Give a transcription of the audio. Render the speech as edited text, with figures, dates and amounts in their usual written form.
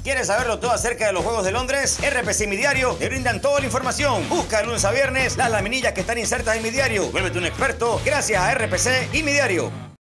¿Quieres saberlo todo acerca de los Juegos de Londres? RPC y Mi Diario te brindan toda la información. Busca de lunes a viernes las laminillas que están insertas en Mi Diario. Vuélvete un experto gracias a RPC y Mi Diario.